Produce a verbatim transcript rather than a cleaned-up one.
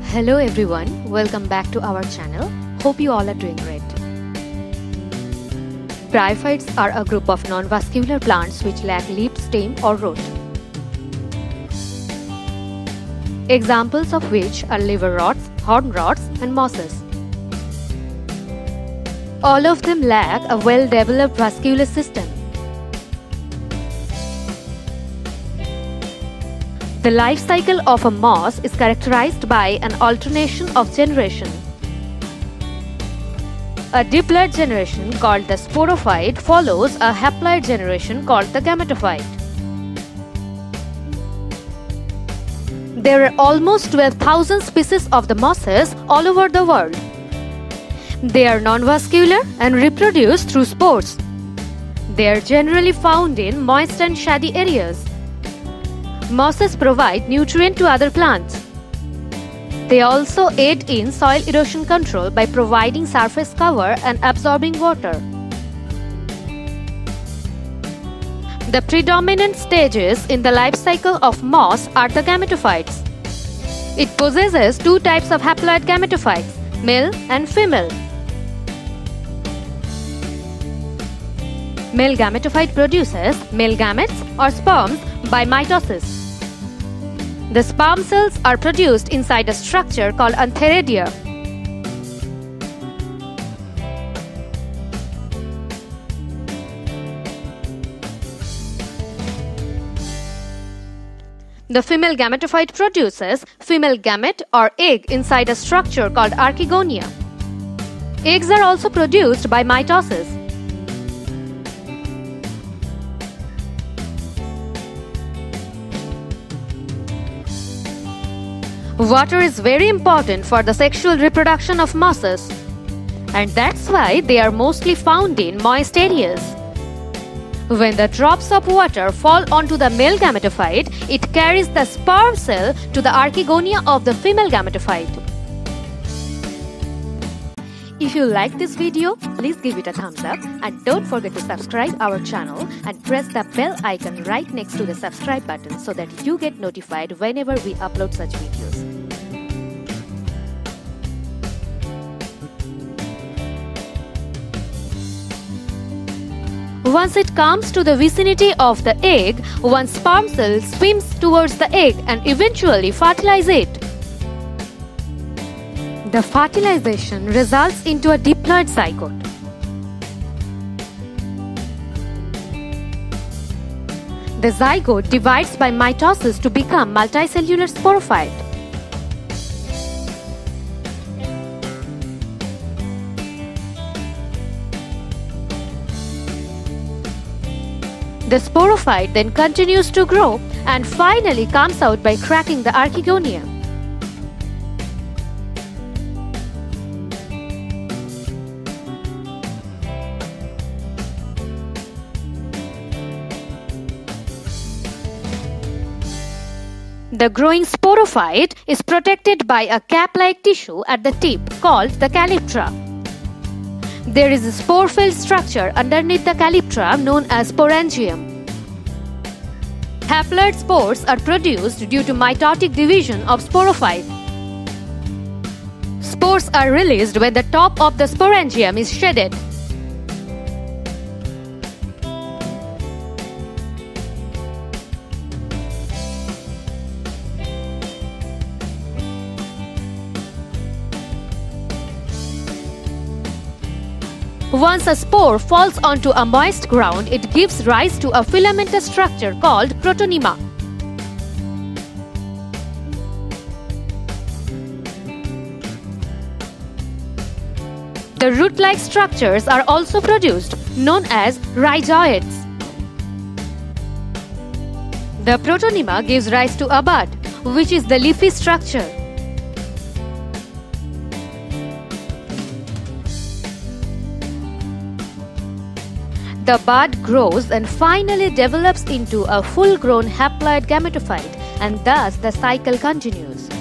Hello everyone, welcome back to our channel. Hope you all are doing great. Bryophytes are a group of non-vascular plants which lack leaf, stem or root. Examples of which are liver rots, horn rots and mosses. All of them lack a well-developed vascular system. The life cycle of a moss is characterized by an alternation of generation. A diploid generation called the sporophyte follows a haploid generation called the gametophyte. There are almost twelve thousand species of the mosses all over the world. They are non-vascular and reproduce through spores. They are generally found in moist and shady areas. Mosses provide nutrient to other plants. They also aid in soil erosion control by providing surface cover and absorbing water. The predominant stages in the life cycle of moss are the gametophytes. It possesses two types of haploid gametophytes, male and female. Male gametophyte produces male gametes or sperms by mitosis. The sperm cells are produced inside a structure called antheridia. The female gametophyte produces female gamete or egg inside a structure called archegonia. Eggs are also produced by mitosis. Water is very important for the sexual reproduction of mosses, and that's why they are mostly found in moist areas. When the drops of water fall onto the male gametophyte, it carries the sperm cell to the archegonia of the female gametophyte. If you like this video, please give it a thumbs up and don't forget to subscribe our channel and press the bell icon right next to the subscribe button so that you get notified whenever we upload such videos. Once it comes to the vicinity of the egg, one sperm cell swims towards the egg and eventually fertilizes it. The fertilization results into a diploid zygote. The zygote divides by mitosis to become multicellular sporophyte. The sporophyte then continues to grow and finally comes out by cracking the archegonia. The growing sporophyte is protected by a cap-like tissue at the tip called the calyptra. There is a spore-filled structure underneath the calyptra known as sporangium. Haploid spores are produced due to mitotic division of sporophyte. Spores are released when the top of the sporangium is shedded. Once a spore falls onto a moist ground, it gives rise to a filamentous structure called protonema. The root-like structures are also produced, known as rhizoids. The protonema gives rise to a bud, which is the leafy structure. The bud grows and finally develops into a full-grown haploid gametophyte, and thus the cycle continues.